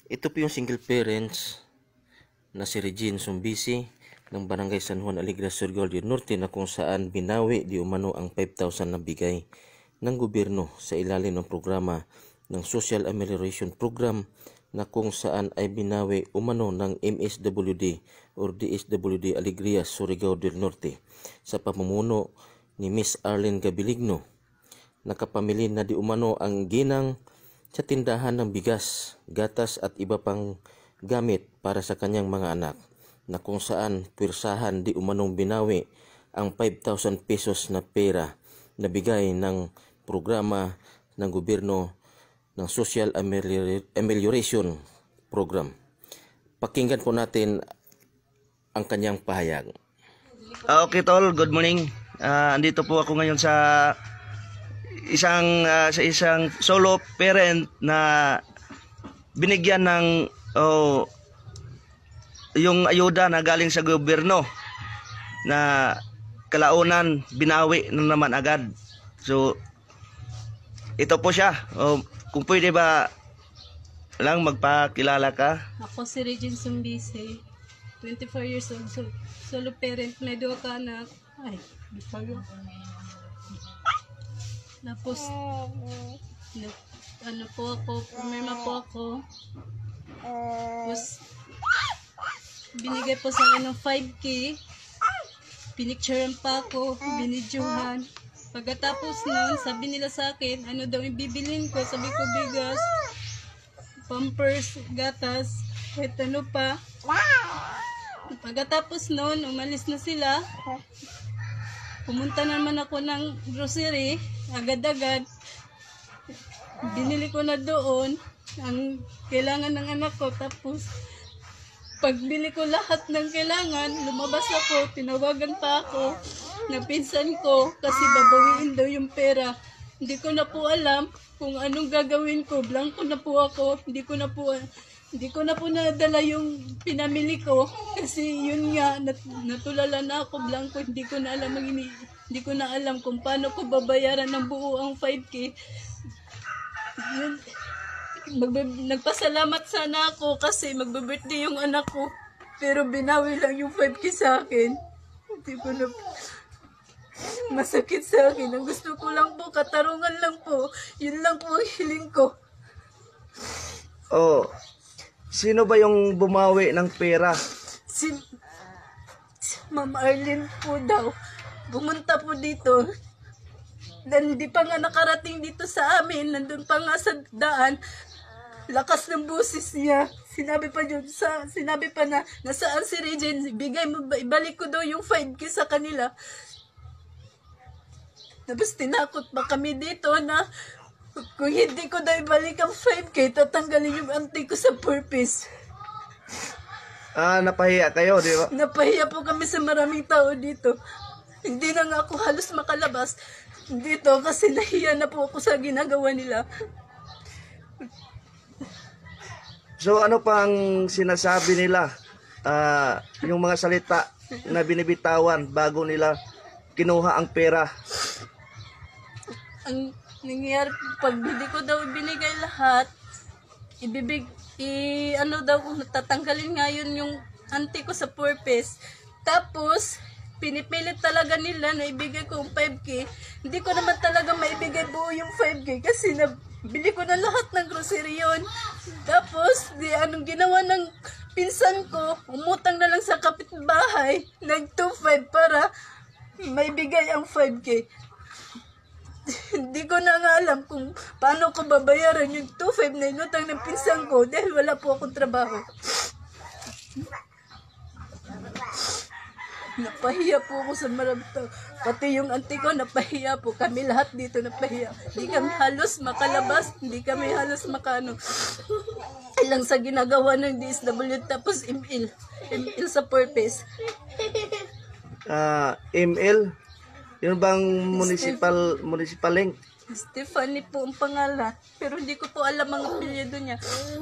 Ito po yung single parents na si Regine Sumbisi ng Barangay San Juan Alegre, Surigao del Norte, na kung saan binawi di umano ang 5,000 na bigay ng gobyerno sa ilalim ng programa ng Social Amelioration Program, na kung saan ay binawi umano ng MSWD or DSWD Alegria, Surigao del Norte sa pamumuno ni Miss Arlene Gabiligno. Nakapamili na di umano ang ginang sa tindahan ng bigas, gatas at iba pang gamit para sa kanyang mga anak, na kung saan pwersahan di umanong binawi ang 5,000 pesos na pera na bigay ng programa ng gobyerno ng Social Amelioration Program. Pakinggan po natin ang kanyang pahayag. Okay tol, good morning. Andito po ako ngayon sa isang solo parent na binigyan ng yung ayuda na galing sa gobyerno na kalaunan binawi na naman agad. So ito po siya. Kung pwede ba lang magpakilala ka? Ako si Regine Sumbisi, 24 years old, solo parent, may 2 ka anak. Ay, bisayo. Tapos, ano po ako, pumirma po ako. Tapos, binigay po sa akin ng 5K. Pinicturean pa ako, binidyohan. Pagkatapos nun, sabi nila sa akin, ano daw ibibilin ko, sabi ko bigas, pampers, gatas, kahit ano pa. Pagkatapos nun, umalis na sila. Pumunta naman ako ng grocery, agad-agad. Binili ko na doon ang kailangan ng anak ko. Tapos, pagbili ko lahat ng kailangan, lumabas ako, tinawagan pa ako na pinsan ko kasi babawiin daw yung pera. Hindi ko na po alam kung anong gagawin ko. Blanco na po ako. Hindi ko na po nadala yung pinamili ko kasi yun nga, natulala na ako, blanco. Hindi ko na alam kung paano ko babayaran ng buo ang 5K. Yun, nagpasalamat sana ako kasi magbe-birthday yung anak ko, pero binawi lang yung 5K sa akin. Hindi ko na, masakit sa akin. Ang gusto ko lang po, katarungan lang po. Yun lang po ang hiling ko. Sino ba yung bumawi ng pera? Si Ma'am Arlene po daw. Pumunta po dito. Dan hindi pa nga nakarating dito sa amin. Nandun pa nga sa daan. Lakas ng boses niya. Sinabi pa na, nasaan si Regine? Ibalik ko daw yung 5K sa kanila. Tapos tinakot pa kami dito na kung hindi ko daw ibalik ang 5K, tatanggalin yung auntie ko sa purpose. Napahiya kayo, di ba? Napahiya po kami sa maraming tao dito. Hindi na nga ako halos makalabas dito kasi nahiya na po ako sa ginagawa nila. So ano pang sinasabi nila? Yung mga salita na binibitawan bago nila kinuha ang pera. Ang nangyayari, pag hindi ko daw binigay lahat, ano daw, tatanggalin nga yun yung auntie ko sa purpose. Tapos, pinipilit talaga nila na ibigay ko yung 5K. Hindi ko naman talaga maibigay buo yung 5K kasi nabili ko na lahat ng grocery yun. Tapos, anong ginawa ng pinsan ko, umutang na lang sa kapitbahay, nag-2.5 para maibigay ang 5K. Hindi ko na nga alam kung paano ko babayaran yung 2.5 na inutang ng pinsan ko dahil wala po akong trabaho. Napahiya po ako sa maraming tao. Pati yung auntie ko, napahiya po. Kami lahat dito napahiya. Hindi kami halos makalabas. Hindi kami halos makano. Ilang sa ginagawa ng DSW tapos ML sa purpose. ML? Yun bang municipal link? Stephanie po ang pangalan. Pero hindi ko po alam ang apelyido niya.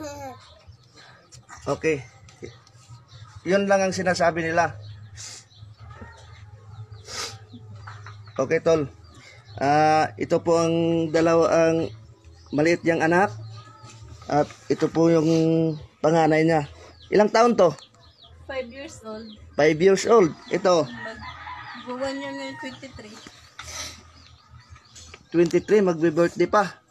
Okay. Yun lang ang sinasabi nila. Okay, tol. Ito po ang maliit niyang anak. At ito po yung panganay niya. Ilang taon to? 5 years old. 5 years old. Ito, Mag-1 year ngayon, 23. 23, magbe-birthday pa.